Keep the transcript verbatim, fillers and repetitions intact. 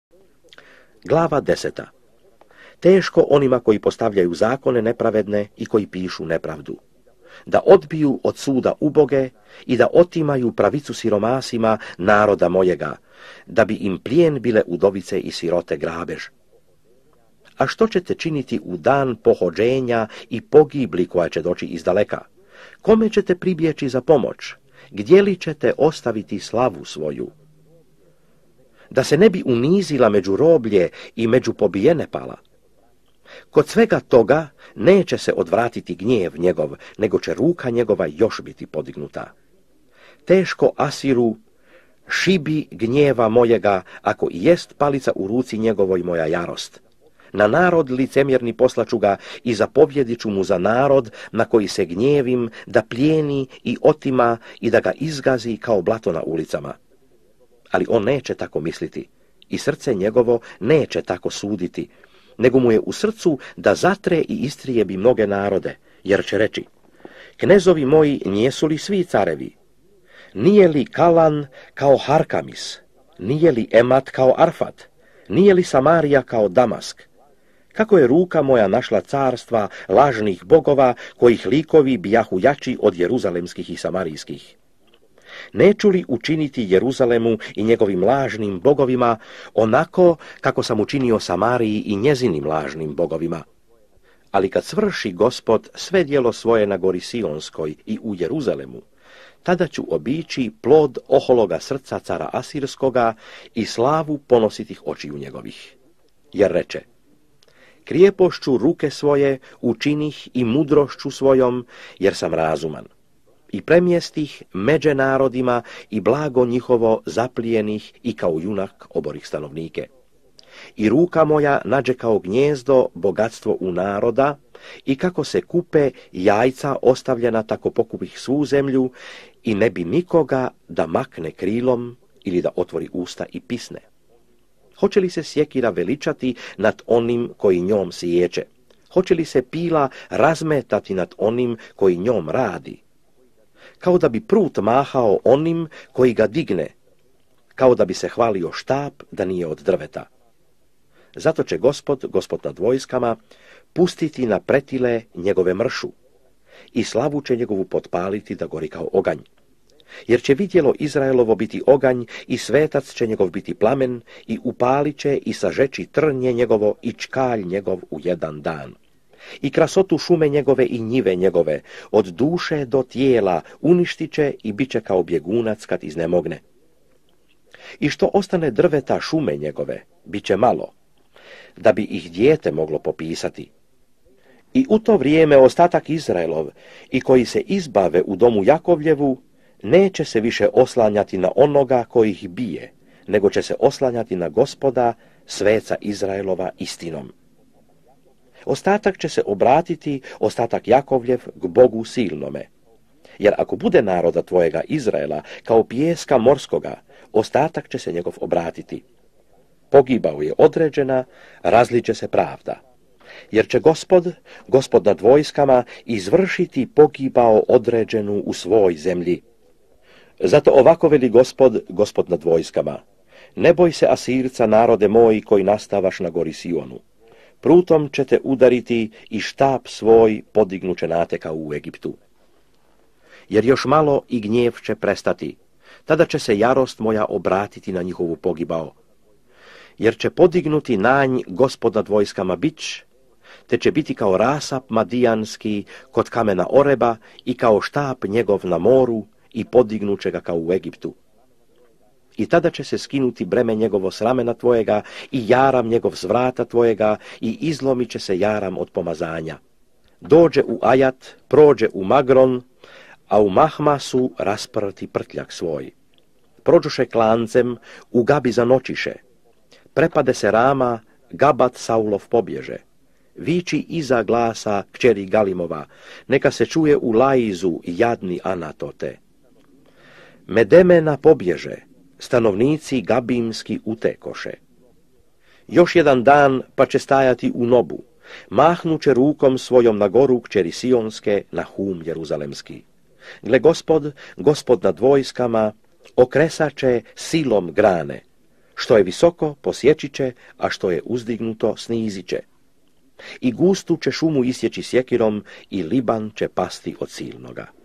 Glava deseta. Teško onima koji postavljaju zakone nepravedne i koji pišu nepravdu. Da odbiju od suda uboge i da otimaju pravicu siromasima naroda mojega, da bi im plijen bile udovice i sirote grabež. A što ćete činiti u dan pohođenja i pogibli koja će doći izdaleka? Kome ćete pribjeći za pomoć? Gdje li ćete ostaviti slavu svoju? Da se ne bi unizila među roblje i među pobijene pala. Kod svega toga neće se odvratiti gnjev njegov, nego će ruka njegova još biti podignuta. Teško Asiru šibi gnjeva mojega, ako i jest palica u ruci njegovoj moja jarost. Na narod licemjerni poslaću ga i zapovjedit ću mu za narod na koji se gnjevim, da plijeni i otima i da ga izgazi kao blato na ulicama. Ali on neće tako misliti i srce njegovo neće tako suditi, nego mu je u srcu da zatre i istrijebi mnoge narode, jer će reći: knezovi moji nijesu li svi carevi? Nije li Kalan kao Harkamis? Nije li Emat kao Arfat? Nije li Samarija kao Damask? Kako je ruka moja našla carstva lažnih bogova, kojih likovi bijahu jači od jeruzalemskih i samarijskih? Neću li učiniti Jeruzalemu i njegovim lažnim bogovima onako kako sam učinio Samariji i njezinim lažnim bogovima? Ali kad svrši Gospod sve djelo svoje na gori Sionskoj i u Jeruzalemu, tada ću obići plod ohologa srca cara Asirskoga i slavu ponositih očiju njegovih. Jer reče: krijepošću ruke svoje učinih i mudrošću svojom, jer sam razuman. I premjestih međe narodima i blago njihovo zaplijenih i kao junak oborih stanovnike. I ruka moja nađe kao gnjezdo bogatstvo u naroda i kako se kupe jajca ostavljena, tako pokupih svu zemlju i ne bi nikoga da makne krilom ili da otvori usta i pisne. Hoće li se sjekira veličati nad onim koji njom siječe? Hoće li se pila razmetati nad onim koji njom radi? Kao da bi prut mahao onim koji ga digne, kao da bi se hvalio štap da nije od drveta. Zato će Gospod, Gospod nad vojskama, pustiti na pretile njegove mršu i slavu će njegovu potpaliti da gori kao oganj. Jer će vidjelo Izraelovo biti oganj i svetac će njegov biti plamen i upalit će i sažeći trnje njegovo i čkalj njegov u jedan dan. I krasotu šume njegove i njive njegove, od duše do tijela, uništit će i bit će kao bjegunac kad iznemogne. I što ostane drveta šume njegove, bit će malo, da bi ih dijete moglo popisati. I u to vrijeme ostatak Izraelov i koji se izbave u domu Jakovljevu, neće se više oslanjati na onoga koji ih bije, nego će se oslanjati na Gospoda, sveca Izraelova, istinom. Ostatak će se obratiti, ostatak Jakovljev, k Bogu silnome. Jer ako bude naroda tvojega Izraela kao pijeska morskoga, ostatak će se njegov obratiti. Pogibao je određena, razliće se pravda. Jer će Gospod, Gospod nad vojskama, izvršiti pogibao određenu u svoj zemlji. Zato ovako veli Gospod, Gospod nad vojskama: ne boj se Asirca, narode moji koji nastavaš na gori Sionu. Prutom ćete udariti i štap svoj podignuće nateka u Egiptu. Jer još malo i gnjev će prestati, tada će se jarost moja obratiti na njihovu pogibao. Jer će podignuti nanj Gospod nad vojskama bić, te će biti kao rasap madijanski kod kamena Oreba i kao štap njegov na moru i podignuće ga kao u Egiptu. I tada će se skinuti breme njegovo s ramena tvojega i jaram njegov s vrata tvojega i izlomit će se jaram od pomazanja. Dođe u Ajat, prođe u Magron, a u Mahmasu rasprti prtljak svoj. Prođuše klancem, u Gabi zanočiše. Prepade se Rama, Gabat Saulov pobježe. Viči iza glasa kćeri Galimova, neka se čuje u Laizu jadni Anatote. Medemena pobježe, stanovnici Gabimski utekoše. Još jedan dan pa će stajati u Nobu, mahnuće rukom svojom na goru kćeri Sionske, na hum Jeruzalemski. Gle Gospod, Gospod nad vojskama, okresaće silom grane, Što je visoko, posjeći će, a što je uzdignuto, snizit će. I gustu će šumu isjeći sjekirom i Liban će pasti od silnoga.